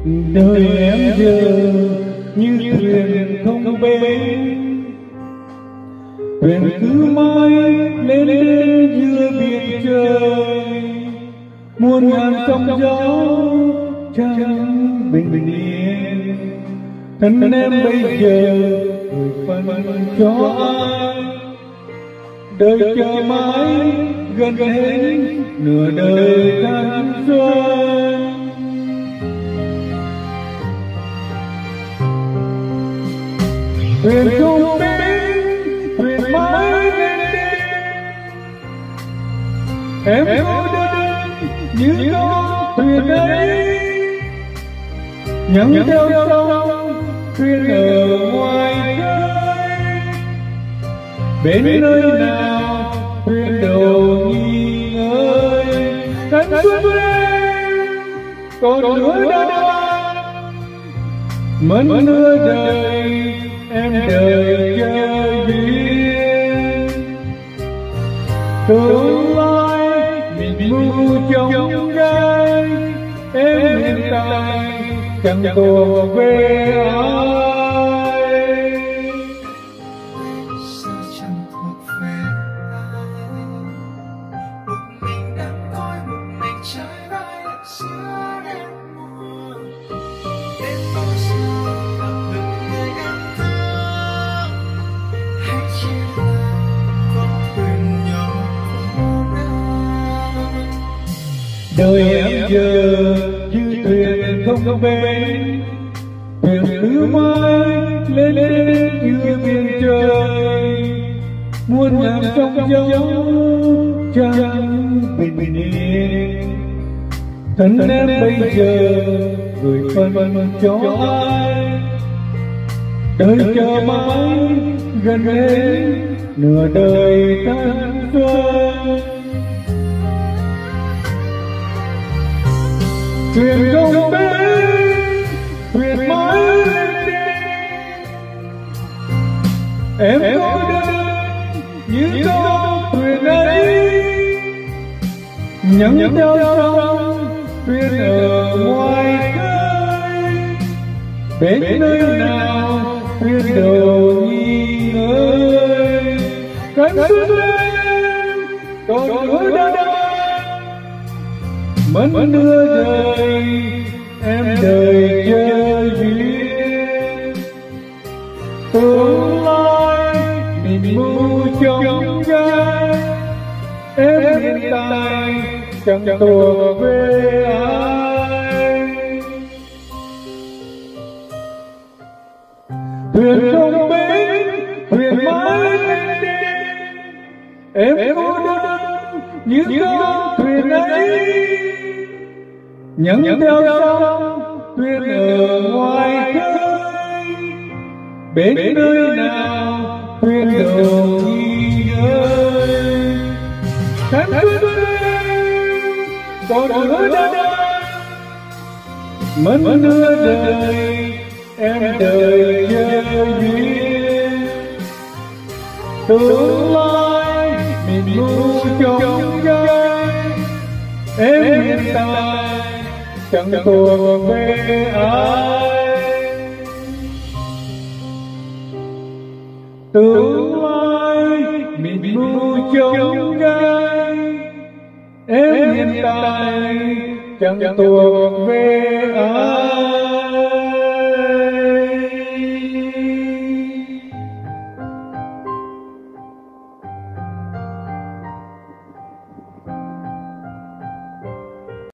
đời em giờ như thuyền không bến, thuyền cứ mãi lên lên giữa biển trời, muôn ngàn sóng gió chẳng bình yên. Thân em bây giờ gửi phần cho ai, đời chờ mãi gần hết nửa đời thanh xuân. Thuyền không bến, thuyền mãi lên đêm, em cô đơn như con thuyền ấy, nhắm theo sông thuyền ở ngoài khơi. Bên nơi nào thuyền đầu nghỉ ngơi, thanh xuân em còn lửa đá mất nửa đời, em đợi chờ duyên. Tương lai mình mưu trong gai, em hiện tại chẳng thuộc về ai. Sao chẳng thuộc về ai, một mình đang coi một mình trái vai lạnh giữa đêm mùa. Đến bao giờ gặp được người em thương, hay chỉ là con thuyền nhỏ cô đơn. Đời em giờ như thuyền không bến, thuyền cứ mãi lên lên như biển trời, muôn ngàn sóng gió chẳng bình yên. Thân em bây giờ gửi phần cho ai, đời chờ mãi gần hết nửa đời thanh xuân. Thuyền không bến, thuyền mãi lên đêm, em cô đơn như con thuyền ấy, nhắm theo sông thuyền ở ngoài khơi. Bên nơi nào thuyền đầu nghỉ ngơi, cánh xuân em còn lửa đá mất nửa đời, em đợi chờ duyên. Tương lai mình mưu trong gai, em hiện tại chẳng thuộc về ai. Thuyền không bến, thuyền mãi lên đêm, em cô đơn như con thuyền ấy, nhắm theo sông thuyền ở ngoài khơi. Bên nơi nào thuyền đầu nghỉ ngơi, thanh xuân em còn lửa đá mất nửa đời, em đợi chờ duyên. Tương lai mình mưu trong gai, em hiện tại chẳng thuộc về ai. Tương lai mình mưu trong gai, em hiện tại chẳng thuộc về ai.